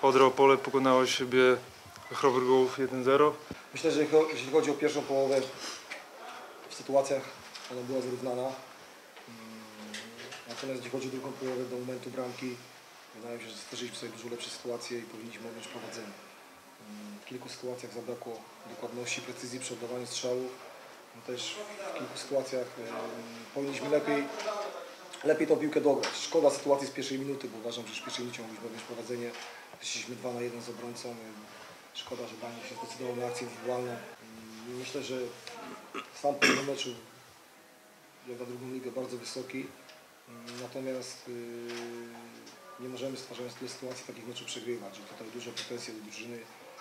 Odra Opole pokonało siebie Chrobrogów 1-0. Myślę, że jeśli chodzi o pierwszą połowę, w sytuacjach ona była zrównana. Natomiast jeśli chodzi o drugą połowę, do momentu bramki, wydaje mi się, że stworzyliśmy sobie dużo lepsze sytuacje i powinniśmy odnieść prowadzenie. W kilku sytuacjach zabrakło dokładności, precyzji przy oddawaniu strzałów. Też w kilku sytuacjach powinniśmy lepiej tą piłkę dograć. Szkoda sytuacji z pierwszej minuty, bo uważam, że w pierwszej minucie mogliśmy odnieść prowadzenie. Wyszliśmy 2 na 1 z obrońcą. Szkoda, że Daniel się zdecydował na akcję indywidualną. Myślę, że sam poziom meczu jak na drugą ligę bardzo wysoki. Natomiast nie możemy, stwarzając tyle sytuacji, takich meczów przegrywać. Że tutaj duże pretensje do drużyny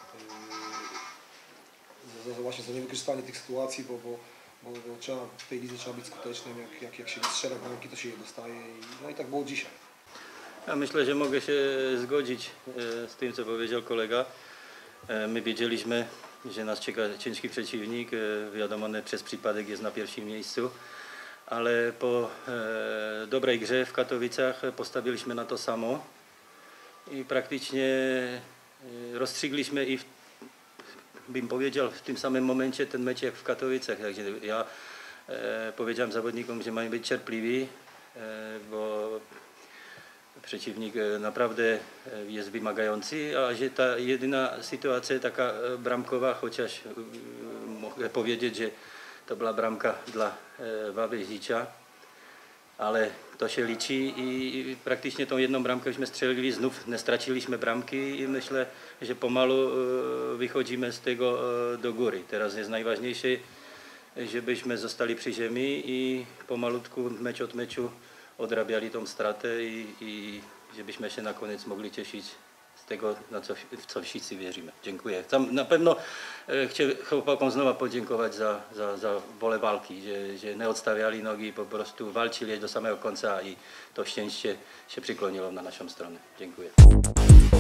właśnie za niewykorzystanie tych sytuacji, bo trzeba, w tej lidze trzeba być skutecznym. Jak się nie strzela bramki, to się je dostaje. No i tak było dzisiaj. Ja myślę, że mogę się zgodzić z tym, co powiedział kolega. My wiedzieliśmy, że nas czeka ciężki przeciwnik. Wiadomo, on przez przypadek jest na pierwszym miejscu. Ale po dobrej grze w Katowicach postawiliśmy na to samo i praktycznie rozstrzygliśmy i bym powiedział w tym samym momencie ten mecz jak w Katowicach. Także ja powiedziałem zawodnikom, że mają być cierpliwi, bo przeciwnik naprawdę jest wymagający, a że ta jedyna sytuacja taka bramkowa, chociaż mogę powiedzieć, że to była bramka dla Wawy Życia, ale to się liczy i praktycznie tą jedną bramkę strzelili, znów nie straciliśmy bramki i myślę, że pomalu wychodzimy z tego do góry. Teraz jest najważniejsze, żebyśmy zostali przy ziemi i pomalutku, mecz od meczu odrabiali tą stratę i żebyśmy się na koniec mogli cieszyć z tego, w co wszyscy wierzymy. Dziękuję. Na pewno chcę chłopakom znowu podziękować za wolę walki, że nie odstawiali nogi, po prostu walczyli do samego końca i to szczęście się przykloniło na naszą stronę. Dziękuję.